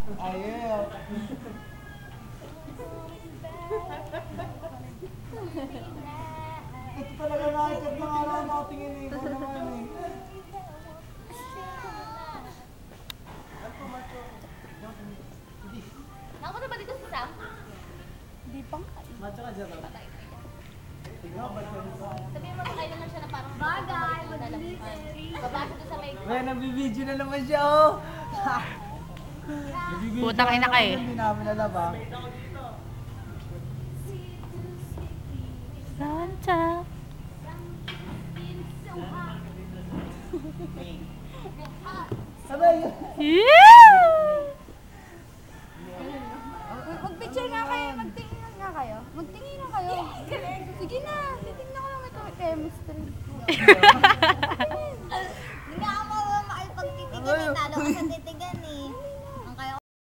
Ayaw. Ito talaga nakikita ng araw nakatingin eh. Ikaw naman eh. Nakapunta ba dito si Sam? Hindi pang Macho ka dyan. Patay. Tignan mo, macho ka. Sabihin mo kailan lang siya na parang bagay, babasa doon sa may... Well, nabibideo na naman siya oh. Nabibideo Putang ina ka eh. Hindi namin alam ah. Santa. Sabay! Yeah!